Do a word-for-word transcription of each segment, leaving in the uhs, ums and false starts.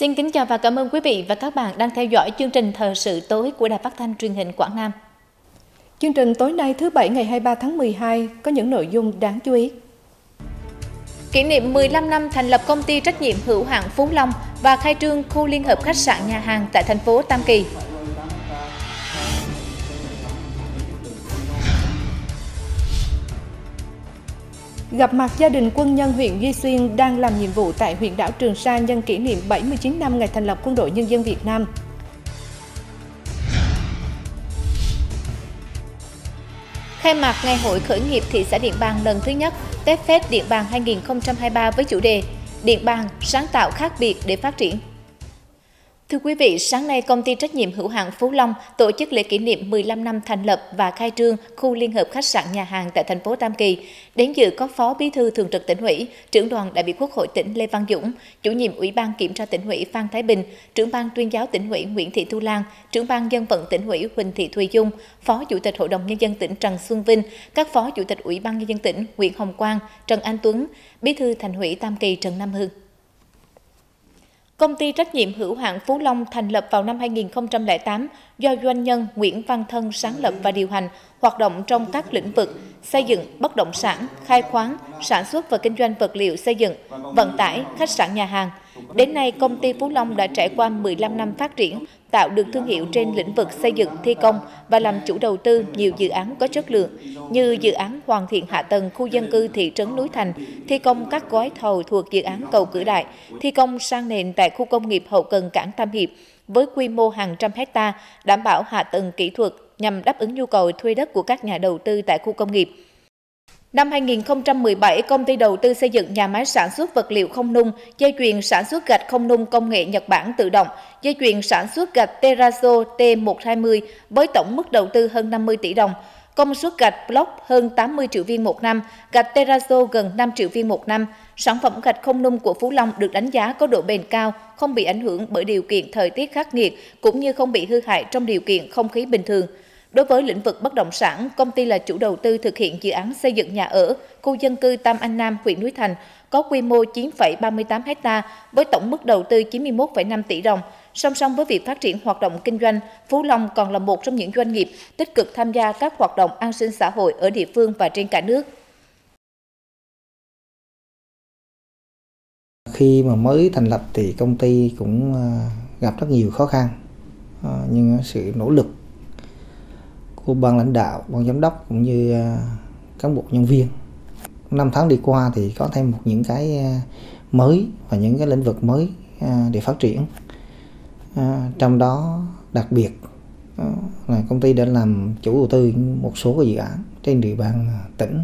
Xin kính chào và cảm ơn quý vị và các bạn đang theo dõi chương trình Thời sự tối của Đài Phát thanh Truyền hình Quảng Nam. Chương trình tối nay thứ Bảy ngày hai mươi ba tháng mười hai có những nội dung đáng chú ý. Kỷ niệm mười lăm năm thành lập công ty trách nhiệm hữu hạn Phú Long và khai trương khu liên hợp khách sạn nhà hàng tại thành phố Tam Kỳ. Gặp mặt gia đình quân nhân huyện Duy Xuyên đang làm nhiệm vụ tại huyện đảo Trường Sa nhân kỷ niệm bảy mươi chín năm ngày thành lập Quân đội Nhân dân Việt Nam. Khai mạc Ngày hội khởi nghiệp thị xã Điện Bàn lần thứ nhất, TechFest Điện Bàn hai nghìn không trăm hai mươi ba với chủ đề Điện Bàn sáng tạo khác biệt để phát triển. Thưa quý vị, sáng nay công ty trách nhiệm hữu hạn Phú Long tổ chức lễ kỷ niệm mười lăm năm thành lập và khai trương khu liên hợp khách sạn nhà hàng tại thành phố Tam Kỳ. Đến dự có Phó Bí thư Thường trực Tỉnh ủy, Trưởng đoàn đại biểu Quốc hội tỉnh Lê Văn Dũng, Chủ nhiệm Ủy ban Kiểm tra Tỉnh ủy Phan Thái Bình, Trưởng ban Tuyên giáo Tỉnh ủy Nguyễn Thị Thu Lan, Trưởng ban Dân vận Tỉnh ủy Huỳnh Thị Thùy Dung, Phó Chủ tịch Hội đồng Nhân dân tỉnh Trần Xuân Vinh, các Phó Chủ tịch Ủy ban Nhân dân tỉnh Nguyễn Hồng Quang, Trần Anh Tuấn, Bí thư Thành ủy Tam Kỳ Trần Nam Hưng. Công ty trách nhiệm hữu hạn Phú Long thành lập vào năm hai nghìn không trăm lẻ tám do doanh nhân Nguyễn Văn Thân sáng lập và điều hành, hoạt động trong các lĩnh vực xây dựng, bất động sản, khai khoáng, sản xuất và kinh doanh vật liệu xây dựng, vận tải, khách sạn nhà hàng. Đến nay, công ty Phú Long đã trải qua mười lăm năm phát triển, tạo được thương hiệu trên lĩnh vực xây dựng, thi công và làm chủ đầu tư nhiều dự án có chất lượng như dự án hoàn thiện hạ tầng khu dân cư thị trấn Núi Thành, thi công các gói thầu thuộc dự án cầu Cửa Đại, thi công sang nền tại khu công nghiệp hậu cần cảng Tam Hiệp với quy mô hàng trăm hecta, đảm bảo hạ tầng kỹ thuật nhằm đáp ứng nhu cầu thuê đất của các nhà đầu tư tại khu công nghiệp. Năm hai nghìn không trăm mười bảy, công ty đầu tư xây dựng nhà máy sản xuất vật liệu không nung, dây chuyền sản xuất gạch không nung công nghệ Nhật Bản tự động, dây chuyền sản xuất gạch Terazo T một trăm hai mươi với tổng mức đầu tư hơn năm mươi tỷ đồng, công suất gạch block hơn tám mươi triệu viên một năm, gạch Terazo gần năm triệu viên một năm. Sản phẩm gạch không nung của Phú Long được đánh giá có độ bền cao, không bị ảnh hưởng bởi điều kiện thời tiết khắc nghiệt cũng như không bị hư hại trong điều kiện không khí bình thường. Đối với lĩnh vực bất động sản, công ty là chủ đầu tư thực hiện dự án xây dựng nhà ở, khu dân cư Tam Anh Nam, huyện Núi Thành, có quy mô chín phẩy ba mươi tám ha với tổng mức đầu tư chín mươi mốt phẩy năm tỷ đồng. Song song với việc phát triển hoạt động kinh doanh, Phú Long còn là một trong những doanh nghiệp tích cực tham gia các hoạt động an sinh xã hội ở địa phương và trên cả nước. Khi mà mới thành lập thì công ty cũng gặp rất nhiều khó khăn, nhưng sự nỗ lực của ban lãnh đạo, ban giám đốc cũng như cán bộ nhân viên, năm tháng đi qua thì có thêm một những cái mới và những cái lĩnh vực mới để phát triển. Trong đó đặc biệt là công ty đã làm chủ đầu tư một số cái dự án trên địa bàn tỉnh,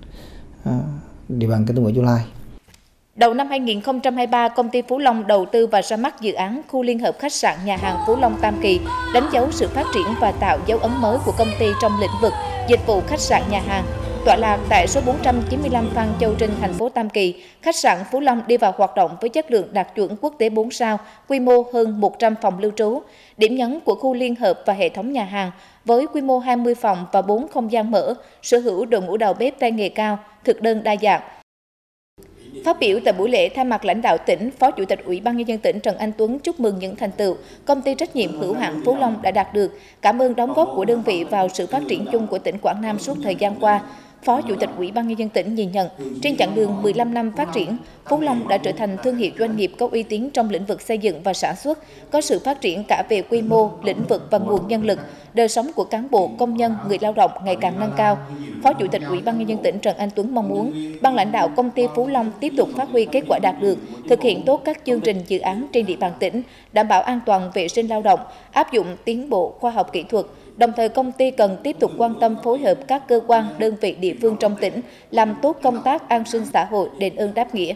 địa bàn kinh tế Nguyễn Chu Lai. Đầu năm hai nghìn không trăm hai mươi ba, công ty Phú Long đầu tư và ra mắt dự án khu liên hợp khách sạn nhà hàng Phú Long Tam Kỳ, đánh dấu sự phát triển và tạo dấu ấn mới của công ty trong lĩnh vực dịch vụ khách sạn nhà hàng. Tọa lạc tại số bốn trăm chín mươi lăm Phan Châu Trinh, thành phố Tam Kỳ, khách sạn Phú Long đi vào hoạt động với chất lượng đạt chuẩn quốc tế bốn sao, quy mô hơn một trăm phòng lưu trú. Điểm nhấn của khu liên hợp và hệ thống nhà hàng với quy mô hai mươi phòng và bốn không gian mở, sở hữu đội ngũ đầu bếp tay nghề cao, thực đơn đa dạng. Phát biểu tại buổi lễ, thay mặt lãnh đạo tỉnh, Phó Chủ tịch Ủy ban Nhân dân tỉnh Trần Anh Tuấn chúc mừng những thành tựu công ty trách nhiệm hữu hạn Phú Long đã đạt được, cảm ơn đóng góp của đơn vị vào sự phát triển chung của tỉnh Quảng Nam suốt thời gian qua. Phó Chủ tịch Ủy ban Nhân dân tỉnh nhìn nhận, trên chặng đường mười lăm năm phát triển, Phú Long đã trở thành thương hiệu doanh nghiệp có uy tín trong lĩnh vực xây dựng và sản xuất, có sự phát triển cả về quy mô, lĩnh vực và nguồn nhân lực, đời sống của cán bộ, công nhân, người lao động ngày càng nâng cao. Phó Chủ tịch Ủy ban Nhân dân tỉnh Trần Anh Tuấn mong muốn ban lãnh đạo công ty Phú Long tiếp tục phát huy kết quả đạt được, thực hiện tốt các chương trình dự án trên địa bàn tỉnh, đảm bảo an toàn vệ sinh lao động, áp dụng tiến bộ khoa học kỹ thuật. Đồng thời, công ty cần tiếp tục quan tâm phối hợp các cơ quan, đơn vị địa phương trong tỉnh, làm tốt công tác an sinh xã hội, đền ơn đáp nghĩa.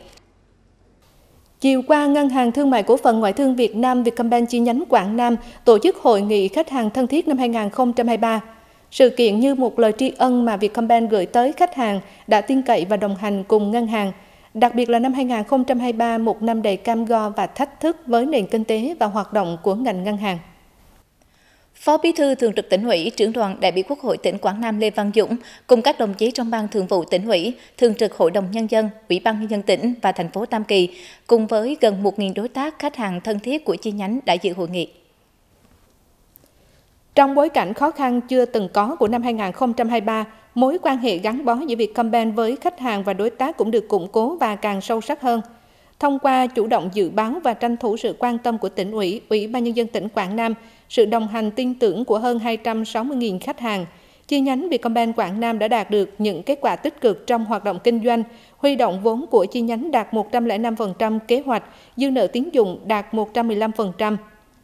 Chiều qua, Ngân hàng Thương mại Cổ phần Ngoại thương Việt Nam Vietcombank chi nhánh Quảng Nam tổ chức Hội nghị Khách hàng thân thiết năm hai nghìn không trăm hai mươi ba. Sự kiện như một lời tri ân mà Vietcombank gửi tới khách hàng đã tin cậy và đồng hành cùng ngân hàng. Đặc biệt là năm hai nghìn không trăm hai mươi ba, một năm đầy cam go và thách thức với nền kinh tế và hoạt động của ngành ngân hàng. Phó Bí thư Thường trực Tỉnh ủy, Trưởng đoàn đại biểu Quốc hội tỉnh Quảng Nam Lê Văn Dũng cùng các đồng chí trong Ban Thường vụ Tỉnh ủy, Thường trực Hội đồng Nhân dân, Ủy ban Nhân dân tỉnh và thành phố Tam Kỳ, cùng với gần một nghìn đối tác khách hàng thân thiết của chi nhánh đã dự hội nghị. Trong bối cảnh khó khăn chưa từng có của năm hai nghìn không trăm hai mươi ba, mối quan hệ gắn bó giữa Vietcombank với khách hàng và đối tác cũng được củng cố và càng sâu sắc hơn. Thông qua chủ động dự báo và tranh thủ sự quan tâm của Tỉnh ủy, Ủy ban Nhân dân tỉnh Quảng Nam, sự đồng hành tin tưởng của hơn hai trăm sáu mươi nghìn khách hàng, chi nhánh Vietcombank Quảng Nam đã đạt được những kết quả tích cực trong hoạt động kinh doanh, huy động vốn của chi nhánh đạt một trăm lẻ năm phần trăm kế hoạch, dư nợ tín dụng đạt một trăm mười lăm phần trăm.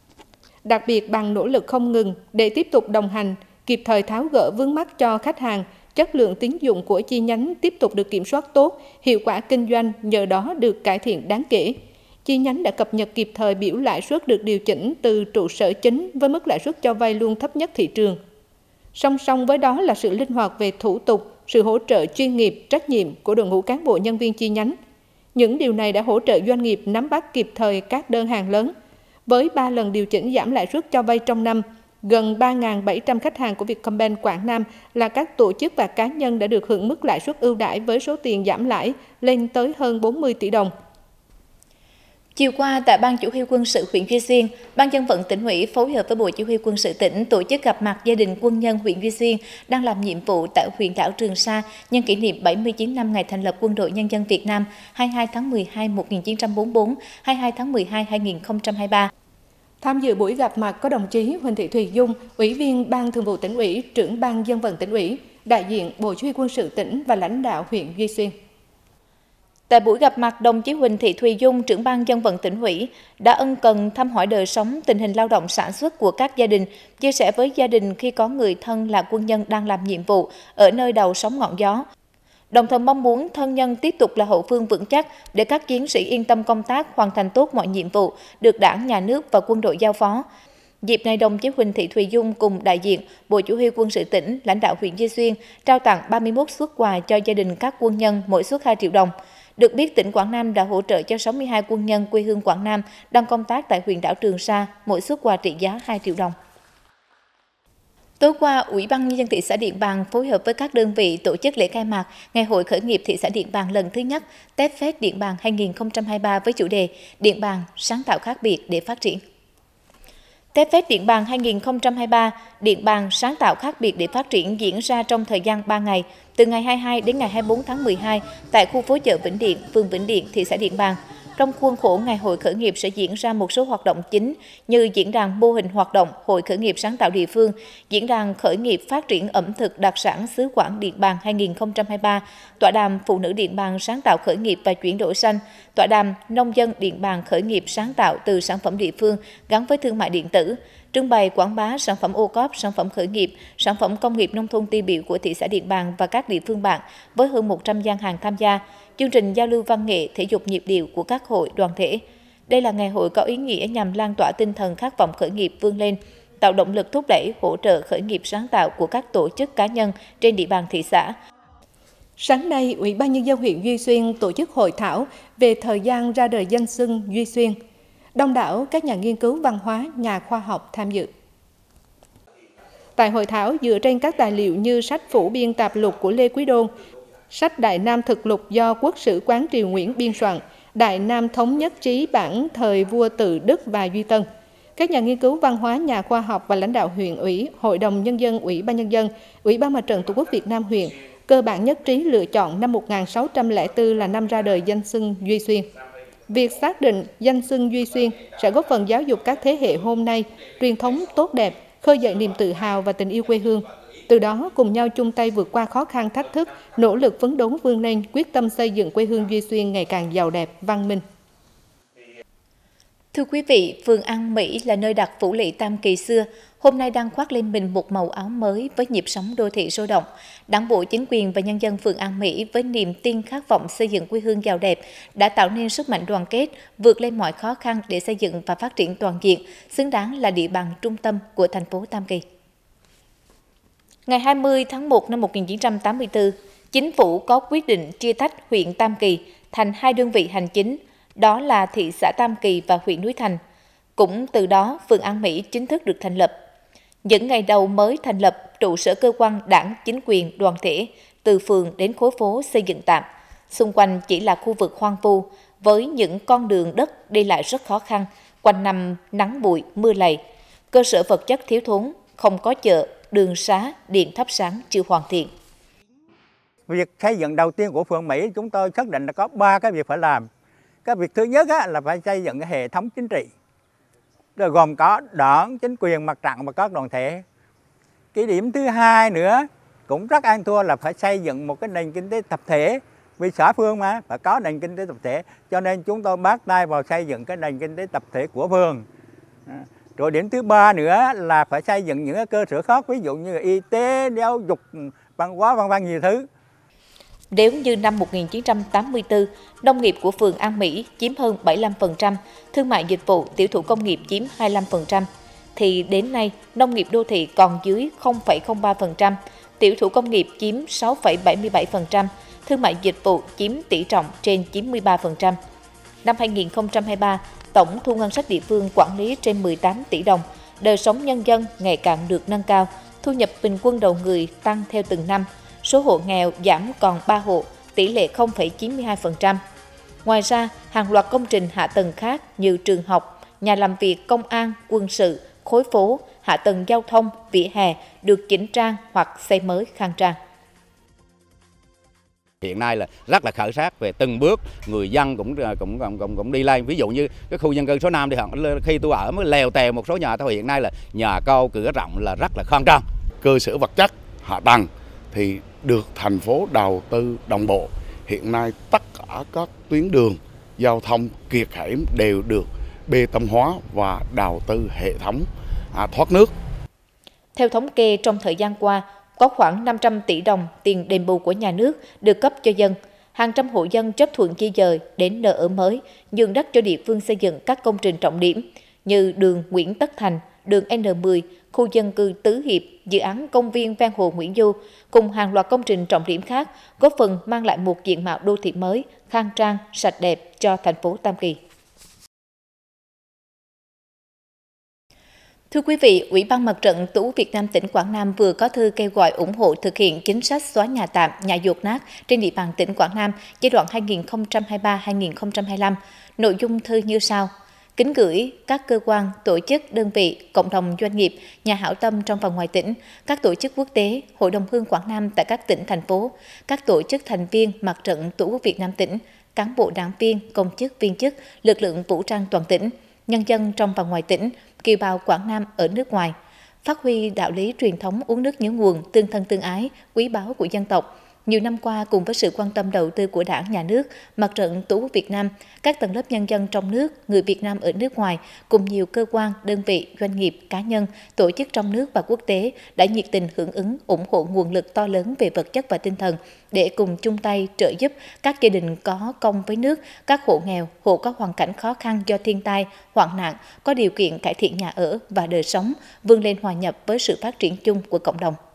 Đặc biệt bằng nỗ lực không ngừng để tiếp tục đồng hành, kịp thời tháo gỡ vướng mắc cho khách hàng, chất lượng tín dụng của chi nhánh tiếp tục được kiểm soát tốt, hiệu quả kinh doanh nhờ đó được cải thiện đáng kể. Chi nhánh đã cập nhật kịp thời biểu lãi suất được điều chỉnh từ trụ sở chính với mức lãi suất cho vay luôn thấp nhất thị trường. Song song với đó là sự linh hoạt về thủ tục, sự hỗ trợ chuyên nghiệp, trách nhiệm của đội ngũ cán bộ nhân viên chi nhánh. Những điều này đã hỗ trợ doanh nghiệp nắm bắt kịp thời các đơn hàng lớn. Với ba lần điều chỉnh giảm lãi suất cho vay trong năm, gần ba nghìn bảy trăm khách hàng của Vietcombank Quảng Nam là các tổ chức và cá nhân đã được hưởng mức lãi suất ưu đãi với số tiền giảm lãi lên tới hơn bốn mươi tỷ đồng. Chiều qua, tại Ban Chỉ huy Quân sự huyện Duy Xuyên, Ban Dân vận Tỉnh ủy phối hợp với Bộ Chỉ huy Quân sự tỉnh tổ chức gặp mặt gia đình quân nhân huyện Duy Xuyên đang làm nhiệm vụ tại huyện đảo Trường Sa nhân kỷ niệm bảy mươi chín năm ngày thành lập Quân đội Nhân dân Việt Nam hai mươi hai tháng mười hai năm một nghìn chín trăm bốn mươi tư, hai mươi hai tháng mười hai năm hai nghìn không trăm hai mươi ba. Tham dự buổi gặp mặt có đồng chí Huỳnh Thị Thùy Dung, Ủy viên Ban Thường vụ Tỉnh ủy, Trưởng Ban Dân vận Tỉnh ủy, đại diện Bộ Chỉ huy Quân sự tỉnh và lãnh đạo huyện Duy Xuyên. Tại buổi gặp mặt, đồng chí Huỳnh Thị Thùy Dung, Trưởng Ban Dân vận Tỉnh ủy, đã ân cần thăm hỏi đời sống, tình hình lao động sản xuất của các gia đình, chia sẻ với gia đình khi có người thân là quân nhân đang làm nhiệm vụ ở nơi đầu sóng ngọn gió. Đồng thời mong muốn thân nhân tiếp tục là hậu phương vững chắc để các chiến sĩ yên tâm công tác, hoàn thành tốt mọi nhiệm vụ được Đảng, Nhà nước và quân đội giao phó. Dịp này, đồng chí Huỳnh Thị Thùy Dung cùng đại diện Bộ Chỉ huy Quân sự tỉnh, lãnh đạo huyện Duy Xuyên trao tặng ba mươi mốt suất quà cho gia đình các quân nhân, mỗi suất hai triệu đồng. Được biết, tỉnh Quảng Nam đã hỗ trợ cho sáu mươi hai quân nhân quê hương Quảng Nam đang công tác tại huyện đảo Trường Sa, mỗi suất quà trị giá hai triệu đồng. Tối qua, Ủy ban Nhân dân thị xã Điện Bàn phối hợp với các đơn vị tổ chức lễ khai mạc Ngày hội khởi nghiệp thị xã Điện Bàn lần thứ nhất TechFest Điện Bàn hai nghìn không trăm hai mươi ba với chủ đề Điện Bàn sáng tạo khác biệt để phát triển. TechFest Điện Bàn hai nghìn không trăm hai mươi ba, Điện Bàn sáng tạo khác biệt để phát triển diễn ra trong thời gian ba ngày, từ ngày hai mươi hai đến ngày hai mươi tư tháng mười hai tại khu phố chợ Vĩnh Điện, phường Vĩnh Điện, thị xã Điện Bàn. Trong khuôn khổ Ngày hội khởi nghiệp sẽ diễn ra một số hoạt động chính như diễn đàn mô hình hoạt động Hội khởi nghiệp sáng tạo địa phương, diễn đàn khởi nghiệp phát triển ẩm thực đặc sản xứ Quảng Điện Bàn hai nghìn không trăm hai mươi ba, tọa đàm Phụ nữ Điện Bàn sáng tạo khởi nghiệp và chuyển đổi xanh, tọa đàm Nông dân Điện Bàn khởi nghiệp sáng tạo từ sản phẩm địa phương gắn với thương mại điện tử, trưng bày quảng bá sản phẩm ô cóp, sản phẩm khởi nghiệp, sản phẩm công nghiệp nông thôn tiêu biểu của thị xã Điện Bàn và các địa phương bạn với hơn một trăm gian hàng tham gia. Chương trình giao lưu văn nghệ, thể dục nhịp điệu của các hội đoàn thể. Đây là ngày hội có ý nghĩa nhằm lan tỏa tinh thần khát vọng khởi nghiệp vươn lên, tạo động lực thúc đẩy hỗ trợ khởi nghiệp sáng tạo của các tổ chức cá nhân trên địa bàn thị xã. Sáng nay, Ủy ban Nhân dân huyện Duy Xuyên tổ chức hội thảo về thời gian ra đời danh xưng Duy Xuyên. Đông đảo các nhà nghiên cứu văn hóa, nhà khoa học tham dự. Tại hội thảo, dựa trên các tài liệu như sách phủ biên tạp lục của Lê Quý Đôn, sách Đại Nam thực lục do Quốc sử Quán Triều Nguyễn biên soạn, Đại Nam thống nhất chí bản thời vua Tự Đức và Duy Tân. Các nhà nghiên cứu văn hóa, nhà khoa học và lãnh đạo huyện ủy, Hội đồng Nhân dân, Ủy ban Nhân dân, Ủy ban Mặt trận Tổ quốc Việt Nam huyện cơ bản nhất trí lựa chọn năm một nghìn sáu trăm lẻ bốn là năm ra đời danh xưng Duy Xuyên. Việc xác định danh xưng Duy Xuyên sẽ góp phần giáo dục các thế hệ hôm nay, truyền thống tốt đẹp, khơi dậy niềm tự hào và tình yêu quê hương. Từ đó, cùng nhau chung tay vượt qua khó khăn thách thức, nỗ lực phấn đấu vươn lên, quyết tâm xây dựng quê hương Duy Xuyên ngày càng giàu đẹp, văn minh. Thưa quý vị, phường An Mỹ là nơi đặt Phủ Lỵ Tam Kỳ xưa, hôm nay đang khoác lên mình một màu áo mới với nhịp sống đô thị sôi động. Đảng bộ, chính quyền và nhân dân phường An Mỹ với niềm tin khát vọng xây dựng quê hương giàu đẹp đã tạo nên sức mạnh đoàn kết, vượt lên mọi khó khăn để xây dựng và phát triển toàn diện, xứng đáng là địa bàn trung tâm của thành phố Tam Kỳ. Ngày hai mươi tháng một năm một nghìn chín trăm tám mươi tư, Chính phủ có quyết định chia tách huyện Tam Kỳ thành hai đơn vị hành chính, đó là thị xã Tam Kỳ và huyện Núi Thành. Cũng từ đó, phường An Mỹ chính thức được thành lập. Những ngày đầu mới thành lập, trụ sở cơ quan đảng, chính quyền, đoàn thể, từ phường đến khối phố xây dựng tạm. Xung quanh chỉ là khu vực hoang vu, với những con đường đất đi lại rất khó khăn, quanh năm nắng bụi, mưa lầy. Cơ sở vật chất thiếu thốn, không có chợ, đường xá, điện thắp sáng chưa hoàn thiện. Việc xây dựng đầu tiên của phường Mỹ chúng tôi xác định là có ba cái việc phải làm. Cái việc thứ nhất á, là phải xây dựng cái hệ thống chính trị, rồi gồm có đảng, chính quyền, mặt trận và các đoàn thể. Cái điểm thứ hai nữa cũng rất ăn thua là phải xây dựng một cái nền kinh tế tập thể. Vì xã phường mà phải có nền kinh tế tập thể, cho nên chúng tôi bắt tay vào xây dựng cái nền kinh tế tập thể của phường. Rồi điểm thứ ba nữa là phải xây dựng những cơ sở khác, ví dụ như y tế, giáo dục, văn hóa, vân vân nhiều thứ. Nếu như năm một nghìn chín trăm tám mươi tư, nông nghiệp của phường An Mỹ chiếm hơn bảy mươi lăm phần trăm, thương mại dịch vụ, tiểu thủ công nghiệp chiếm hai mươi lăm phần trăm, thì đến nay nông nghiệp đô thị còn dưới không phẩy không ba phần trăm, tiểu thủ công nghiệp chiếm sáu phẩy bảy mươi bảy phần trăm, thương mại dịch vụ chiếm tỷ trọng trên chín mươi ba phần trăm. Năm hai nghìn không trăm hai mươi ba, tổng thu ngân sách địa phương quản lý trên mười tám tỷ đồng, đời sống nhân dân ngày càng được nâng cao, thu nhập bình quân đầu người tăng theo từng năm, số hộ nghèo giảm còn ba hộ, tỷ lệ không phẩy chín mươi hai phần trăm. Ngoài ra, hàng loạt công trình hạ tầng khác như trường học, nhà làm việc, công an, quân sự, khối phố, hạ tầng giao thông, vỉa hè được chỉnh trang hoặc xây mới khang trang. Hiện nay là rất là khảo sát về từng bước, người dân cũng cũng cũng cũng, cũng đi lên. Ví dụ như cái khu dân cư số năm thì khi tôi ở mới lèo tèo một số nhà thôi, hiện nay là nhà cao cửa rộng là rất là khang trang. Cơ sở vật chất, hạ tầng thì được thành phố đầu tư đồng bộ. Hiện nay tất cả các tuyến đường giao thông kiệt hẻm đều được bê tông hóa và đầu tư hệ thống à, thoát nước. Theo thống kê, trong thời gian qua, có khoảng năm trăm tỷ đồng tiền đền bù của nhà nước được cấp cho dân. Hàng trăm hộ dân chấp thuận di dời đến nơi ở mới, nhường đất cho địa phương xây dựng các công trình trọng điểm như đường Nguyễn Tất Thành, đường N mười, khu dân cư Tứ Hiệp, dự án công viên ven hồ Nguyễn Du, cùng hàng loạt công trình trọng điểm khác, góp phần mang lại một diện mạo đô thị mới, khang trang, sạch đẹp cho thành phố Tam Kỳ. Thưa quý vị, Ủy ban Mặt trận Tổ quốc Việt Nam tỉnh Quảng Nam vừa có thư kêu gọi ủng hộ thực hiện chính sách xóa nhà tạm, nhà dột nát trên địa bàn tỉnh Quảng Nam giai đoạn hai nghìn không trăm hai mươi ba đến hai nghìn không trăm hai mươi lăm. Nội dung thư như sau: kính gửi các cơ quan, tổ chức, đơn vị, cộng đồng doanh nghiệp, nhà hảo tâm trong và ngoài tỉnh, các tổ chức quốc tế, Hội đồng hương Quảng Nam tại các tỉnh, thành phố, các tổ chức thành viên Mặt trận Tổ quốc Việt Nam tỉnh, cán bộ đảng viên, công chức, viên chức, lực lượng vũ trang toàn tỉnh, nhân dân trong và ngoài tỉnh, kiều bào Quảng Nam ở nước ngoài, phát huy đạo lý truyền thống uống nước nhớ nguồn, tương thân tương ái, quý báu của dân tộc. Nhiều năm qua, cùng với sự quan tâm đầu tư của Đảng, Nhà nước, Mặt trận Tổ quốc Việt Nam, các tầng lớp nhân dân trong nước, người Việt Nam ở nước ngoài, cùng nhiều cơ quan, đơn vị, doanh nghiệp, cá nhân, tổ chức trong nước và quốc tế đã nhiệt tình hưởng ứng, ủng hộ nguồn lực to lớn về vật chất và tinh thần để cùng chung tay trợ giúp các gia đình có công với nước, các hộ nghèo, hộ có hoàn cảnh khó khăn do thiên tai, hoạn nạn, có điều kiện cải thiện nhà ở và đời sống, vươn lên hòa nhập với sự phát triển chung của cộng đồng.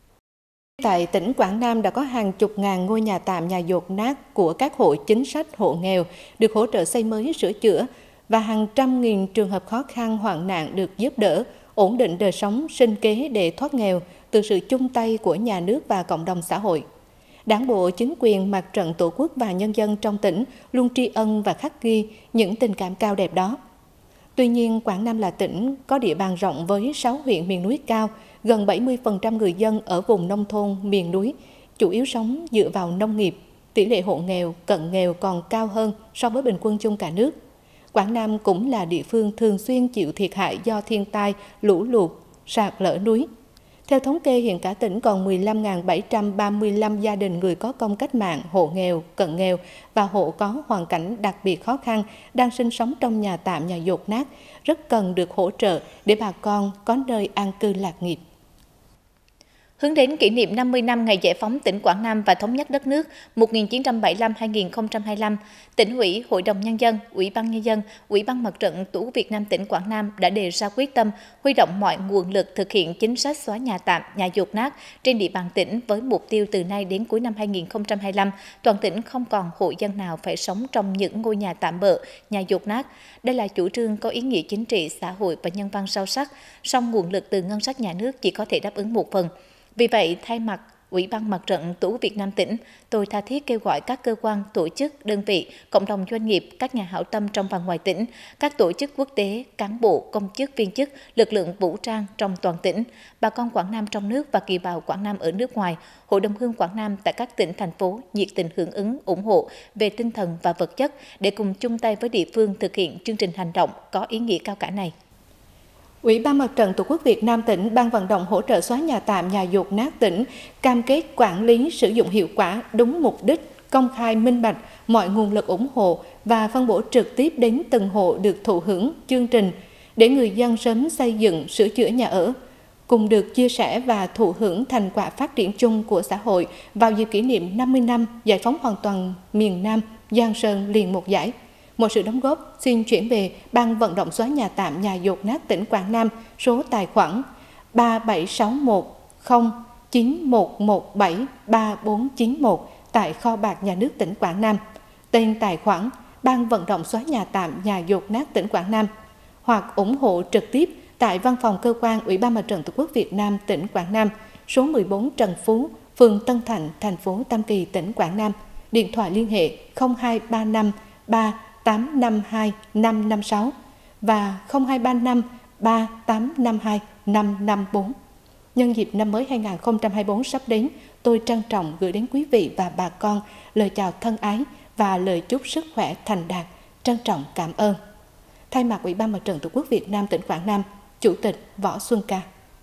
Tại tỉnh Quảng Nam đã có hàng chục ngàn ngôi nhà tạm, nhà dột nát của các hộ chính sách, hộ nghèo được hỗ trợ xây mới, sửa chữa và hàng trăm nghìn trường hợp khó khăn, hoạn nạn được giúp đỡ, ổn định đời sống, sinh kế để thoát nghèo từ sự chung tay của nhà nước và cộng đồng xã hội. Đảng bộ, chính quyền, Mặt trận Tổ quốc và nhân dân trong tỉnh luôn tri ân và khắc ghi những tình cảm cao đẹp đó. Tuy nhiên, Quảng Nam là tỉnh có địa bàn rộng với sáu huyện miền núi cao, gần bảy mươi phần trăm người dân ở vùng nông thôn miền núi, chủ yếu sống dựa vào nông nghiệp, tỷ lệ hộ nghèo, cận nghèo còn cao hơn so với bình quân chung cả nước. Quảng Nam cũng là địa phương thường xuyên chịu thiệt hại do thiên tai, lũ lụt, sạt lở núi. Theo thống kê, hiện cả tỉnh còn mười lăm nghìn bảy trăm ba mươi lăm gia đình người có công cách mạng, hộ nghèo, cận nghèo và hộ có hoàn cảnh đặc biệt khó khăn đang sinh sống trong nhà tạm, nhà dột nát, rất cần được hỗ trợ để bà con có nơi an cư lạc nghiệp. Hướng đến kỷ niệm năm mươi năm ngày giải phóng tỉnh Quảng Nam và thống nhất đất nước một nghìn chín trăm bảy mươi lăm đến hai nghìn không trăm hai mươi lăm, Tỉnh ủy, Hội đồng Nhân dân, Ủy ban Nhân dân, Ủy ban Mặt trận Tổ quốc Việt Nam tỉnh Quảng Nam đã đề ra quyết tâm huy động mọi nguồn lực thực hiện chính sách xóa nhà tạm, nhà dột nát trên địa bàn tỉnh với mục tiêu từ nay đến cuối năm hai nghìn không trăm hai mươi lăm, toàn tỉnh không còn hộ dân nào phải sống trong những ngôi nhà tạm bợ, nhà dột nát. Đây là chủ trương có ý nghĩa chính trị, xã hội và nhân văn sâu sắc, song nguồn lực từ ngân sách nhà nước chỉ có thể đáp ứng một phần. Vì vậy, thay mặt Ủy ban Mặt trận Tổ quốc Việt Nam tỉnh, tôi tha thiết kêu gọi các cơ quan, tổ chức, đơn vị, cộng đồng doanh nghiệp, các nhà hảo tâm trong và ngoài tỉnh, các tổ chức quốc tế, cán bộ, công chức, viên chức, lực lượng vũ trang trong toàn tỉnh, bà con Quảng Nam trong nước và kiều bào Quảng Nam ở nước ngoài, Hội đồng hương Quảng Nam tại các tỉnh, thành phố nhiệt tình hưởng ứng, ủng hộ về tinh thần và vật chất để cùng chung tay với địa phương thực hiện chương trình hành động có ý nghĩa cao cả này. Ủy ban Mặt trận Tổ quốc Việt Nam tỉnh ban vận động hỗ trợ xóa nhà tạm, nhà dột nát tỉnh, cam kết quản lý sử dụng hiệu quả, đúng mục đích, công khai minh bạch mọi nguồn lực ủng hộ và phân bổ trực tiếp đến từng hộ được thụ hưởng chương trình để người dân sớm xây dựng, sửa chữa nhà ở, cùng được chia sẻ và thụ hưởng thành quả phát triển chung của xã hội vào dịp kỷ niệm năm mươi năm giải phóng hoàn toàn miền Nam, Giang Sơn liền một giải. Một sự đóng góp xin chuyển về Ban vận động xóa nhà tạm, nhà dột nát tỉnh Quảng Nam, số tài khoản ba bảy sáu một không chín một một bảy ba bốn chín một tại kho bạc nhà nước tỉnh Quảng Nam, tên tài khoản Ban vận động xóa nhà tạm, nhà dột nát tỉnh Quảng Nam, hoặc ủng hộ trực tiếp tại Văn phòng Cơ quan Ủy ban Mặt trận Tổ quốc Việt Nam tỉnh Quảng Nam, số mười bốn Trần Phú, phường Tân Thạnh, thành phố Tam Kỳ, tỉnh Quảng Nam, điện thoại liên hệ không hai ba năm ba tám năm hai năm năm sáu và không hai ba năm ba tám năm hai năm năm bốn. Nhân dịp năm mới hai nghìn không trăm hai mươi tư sắp đến, tôi trân trọng gửi đến quý vị và bà con lời chào thân ái và lời chúc sức khỏe thành đạt. Trân trọng cảm ơn. Thay mặt Ủy ban Mặt trận Tổ quốc Việt Nam tỉnh Quảng Nam, Chủ tịch Võ Xuân Ca.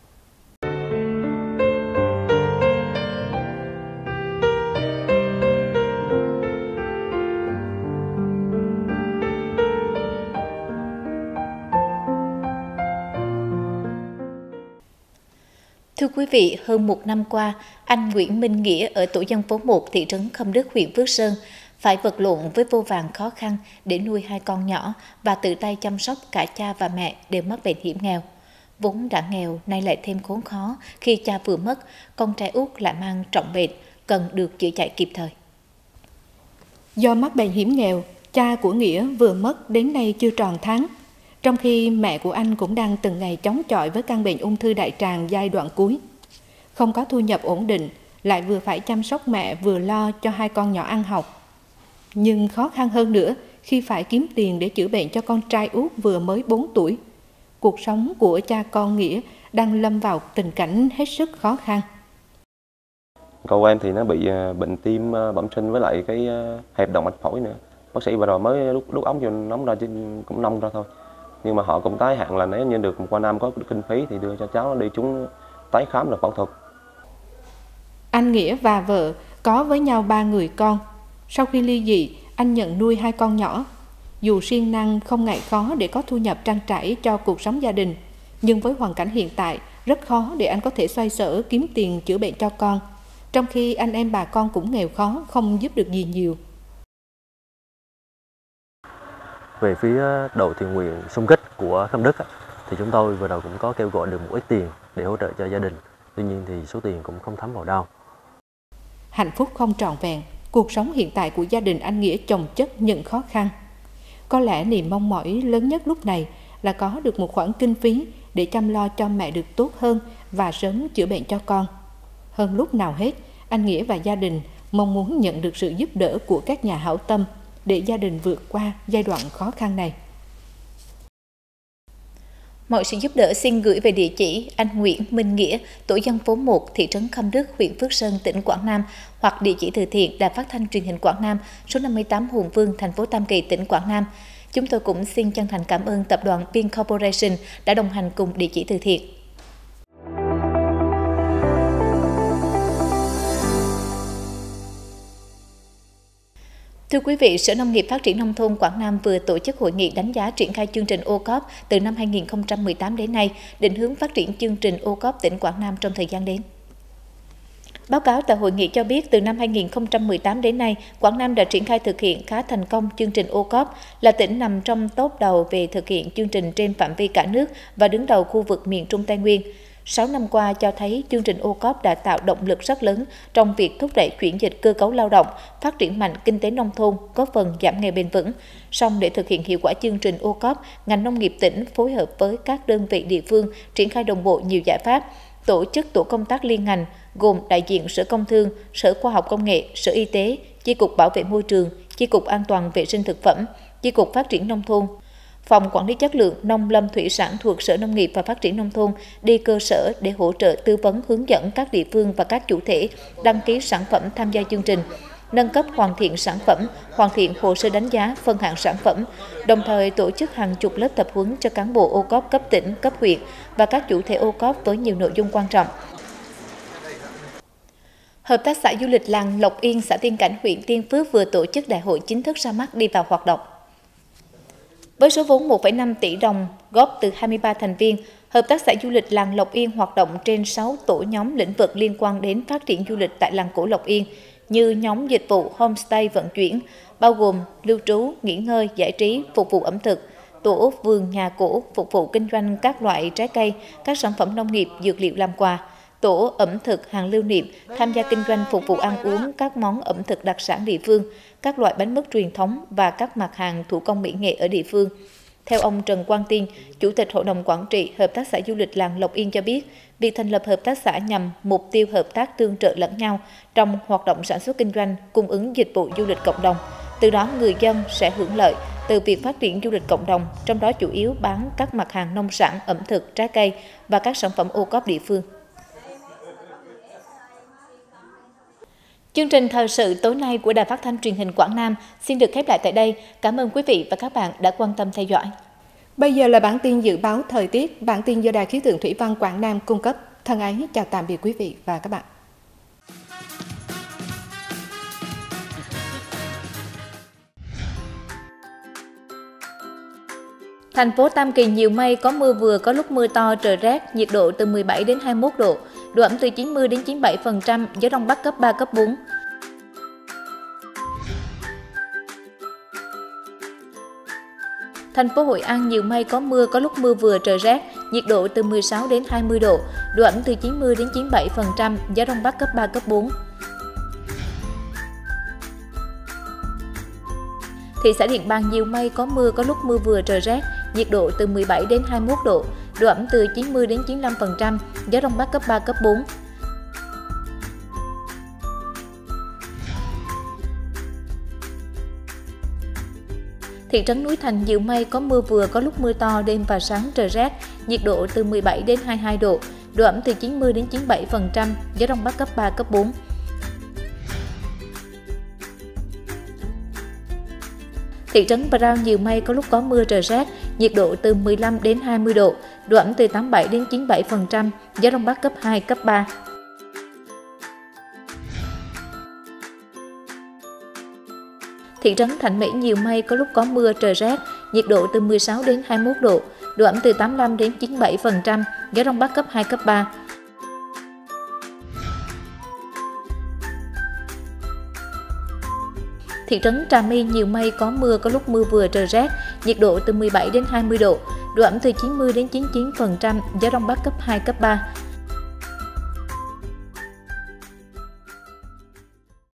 Thưa quý vị, hơn một năm qua, anh Nguyễn Minh Nghĩa ở tổ dân phố một thị trấn Khâm Đức, huyện Phước Sơn phải vật lộn với vô vàn khó khăn để nuôi hai con nhỏ và tự tay chăm sóc cả cha và mẹ đều mắc bệnh hiểm nghèo. Vốn đã nghèo, nay lại thêm khốn khó khi cha vừa mất, con trai út lại mang trọng bệnh, cần được chữa chạy kịp thời. Do mắc bệnh hiểm nghèo, cha của Nghĩa vừa mất đến nay chưa tròn tháng, trong khi mẹ của anh cũng đang từng ngày chống chọi với căn bệnh ung thư đại tràng giai đoạn cuối. Không có thu nhập ổn định, lại vừa phải chăm sóc mẹ vừa lo cho hai con nhỏ ăn học. Nhưng khó khăn hơn nữa khi phải kiếm tiền để chữa bệnh cho con trai út vừa mới bốn tuổi. Cuộc sống của cha con Nghĩa đang lâm vào tình cảnh hết sức khó khăn. Con của em thì nó bị bệnh tim bẩm sinh với lại cái hẹp động mạch phổi nữa. Bác sĩ vừa rồi mới lúc lúc ống vô nóng ra chứ cũng nông ra thôi. Nhưng mà họ cũng tái hạn là nếu như được một qua năm có kinh phí thì đưa cho cháu đi chúng tái khám là phẫu thuật. Anh Nghĩa và vợ có với nhau ba người con. Sau khi ly dị, anh nhận nuôi hai con nhỏ. Dù siêng năng không ngại khó để có thu nhập trang trải cho cuộc sống gia đình, nhưng với hoàn cảnh hiện tại rất khó để anh có thể xoay sở kiếm tiền chữa bệnh cho con, trong khi anh em bà con cũng nghèo khó, không giúp được gì nhiều. Về phía đội thiện nguyện xung kích của Khâm Đức thì chúng tôi vừa đầu cũng có kêu gọi được một ít tiền để hỗ trợ cho gia đình. Tuy nhiên thì số tiền cũng không thấm vào đâu. Hạnh phúc không trọn vẹn, cuộc sống hiện tại của gia đình anh Nghĩa chồng chất những khó khăn. Có lẽ niềm mong mỏi lớn nhất lúc này là có được một khoản kinh phí để chăm lo cho mẹ được tốt hơn và sớm chữa bệnh cho con. Hơn lúc nào hết, anh Nghĩa và gia đình mong muốn nhận được sự giúp đỡ của các nhà hảo tâm để gia đình vượt qua giai đoạn khó khăn này. Mọi sự giúp đỡ xin gửi về địa chỉ anh Nguyễn Minh Nghĩa, tổ dân phố một, thị trấn Khâm Đức, huyện Phước Sơn, tỉnh Quảng Nam, hoặc địa chỉ từ thiện Đài Phát thanh Truyền hình Quảng Nam, số năm mươi tám Hùng Vương, thành phố Tam Kỳ, tỉnh Quảng Nam. Chúng tôi cũng xin chân thành cảm ơn tập đoàn Pin Corporation đã đồng hành cùng địa chỉ từ thiện. Thưa quý vị, Sở Nông nghiệp Phát triển Nông thôn Quảng Nam vừa tổ chức hội nghị đánh giá triển khai chương trình ô cốp từ năm hai nghìn không trăm mười tám đến nay, định hướng phát triển chương trình ô cốp tỉnh Quảng Nam trong thời gian đến. Báo cáo tại hội nghị cho biết từ năm hai nghìn không trăm mười tám đến nay, Quảng Nam đã triển khai thực hiện khá thành công chương trình ô cốp, là tỉnh nằm trong top đầu về thực hiện chương trình trên phạm vi cả nước và đứng đầu khu vực miền Trung Tây Nguyên. Sáu năm qua cho thấy chương trình ô cốp đã tạo động lực rất lớn trong việc thúc đẩy chuyển dịch cơ cấu lao động, phát triển mạnh kinh tế nông thôn, góp phần giảm nghèo bền vững. Song để thực hiện hiệu quả chương trình ô cốp, ngành nông nghiệp tỉnh phối hợp với các đơn vị địa phương triển khai đồng bộ nhiều giải pháp, tổ chức tổ công tác liên ngành gồm đại diện Sở Công Thương, Sở Khoa học Công nghệ, Sở Y tế, Chi cục Bảo vệ môi trường, Chi cục An toàn vệ sinh thực phẩm, Chi cục Phát triển nông thôn, Phòng Quản lý chất lượng nông lâm thủy sản thuộc Sở Nông nghiệp và Phát triển nông thôn đi cơ sở để hỗ trợ tư vấn hướng dẫn các địa phương và các chủ thể đăng ký sản phẩm tham gia chương trình, nâng cấp hoàn thiện sản phẩm, hoàn thiện hồ sơ đánh giá, phân hạng sản phẩm, đồng thời tổ chức hàng chục lớp tập huấn cho cán bộ ô cốp cấp tỉnh, cấp huyện và các chủ thể ô cốp với nhiều nội dung quan trọng. Hợp tác xã du lịch làng Lộc Yên, xã Tiên Cảnh, huyện Tiên Phước vừa tổ chức đại hội chính thức ra mắt đi vào hoạt động. Với số vốn một phẩy năm tỷ đồng góp từ hai mươi ba thành viên, Hợp tác xã du lịch làng Lộc Yên hoạt động trên sáu tổ nhóm lĩnh vực liên quan đến phát triển du lịch tại làng cổ Lộc Yên, như nhóm dịch vụ homestay vận chuyển, bao gồm lưu trú, nghỉ ngơi, giải trí, phục vụ ẩm thực, tổ vườn nhà cổ, phục vụ kinh doanh các loại trái cây, các sản phẩm nông nghiệp, dược liệu làm quà, tổ ẩm thực hàng lưu niệm, tham gia kinh doanh phục vụ ăn uống các món ẩm thực đặc sản địa phương, các loại bánh mứt truyền thống và các mặt hàng thủ công mỹ nghệ ở địa phương. Theo ông Trần Quang Tiên, Chủ tịch Hội đồng Quản trị Hợp tác xã du lịch làng Lộc Yên cho biết, việc thành lập hợp tác xã nhằm mục tiêu hợp tác tương trợ lẫn nhau trong hoạt động sản xuất kinh doanh, cung ứng dịch vụ du lịch cộng đồng. Từ đó người dân sẽ hưởng lợi từ việc phát triển du lịch cộng đồng, trong đó chủ yếu bán các mặt hàng nông sản, ẩm thực, trái cây và các sản phẩm ô cốp địa phương. Chương trình thời sự tối nay của Đài Phát thanh Truyền hình Quảng Nam xin được khép lại tại đây. Cảm ơn quý vị và các bạn đã quan tâm theo dõi. Bây giờ là bản tin dự báo thời tiết, bản tin do Đài Khí tượng Thủy văn Quảng Nam cung cấp. Thân ái chào tạm biệt quý vị và các bạn. Thành phố Tam Kỳ nhiều mây, có mưa vừa, có lúc mưa to, trời rét, nhiệt độ từ mười bảy đến hai mươi mốt độ, độ ẩm từ chín mươi đến chín mươi bảy phần trăm, gió đông bắc cấp ba, cấp bốn. Thành phố Hội An nhiều mây, có mưa, có lúc mưa vừa, trời rét, nhiệt độ từ mười sáu đến hai mươi độ, độ ẩm từ chín mươi đến chín mươi bảy phần trăm, gió đông bắc cấp ba, cấp bốn. Thị xã Điện Bàn nhiều mây, có mưa, có lúc mưa vừa, trời rét, nhiệt độ từ mười bảy đến hai mươi mốt độ, độ ẩm từ chín mươi đến chín mươi lăm phần trăm, gió đông bắc cấp ba, cấp bốn. Thị trấn Núi Thành nhiều mây, có mưa vừa, có lúc mưa to, đêm và sáng trời rét, nhiệt độ từ mười bảy đến hai mươi hai độ, độ ẩm từ chín mươi đến chín mươi bảy phần trăm, gió đông bắc cấp ba, cấp bốn. Thị trấn Bà Rao nhiều mây, có lúc có mưa, trời rét, nhiệt độ từ mười lăm đến hai mươi độ, độ ẩm từ tám mươi bảy đến chín mươi bảy phần trăm, gió đông bắc cấp hai, cấp ba. Thị trấn Thạnh Mỹ nhiều mây, có lúc có mưa, trời rét, nhiệt độ từ mười sáu đến hai mươi mốt độ, độ ẩm từ tám mươi lăm đến chín mươi bảy phần trăm, gió đông bắc cấp hai, cấp ba. Thị trấn Trà My nhiều mây, có mưa, có lúc mưa vừa, trời rét, nhiệt độ từ mười bảy đến hai mươi độ, độ ẩm từ chín mươi đến chín mươi chín phần trăm, gió đông bắc cấp hai, cấp ba.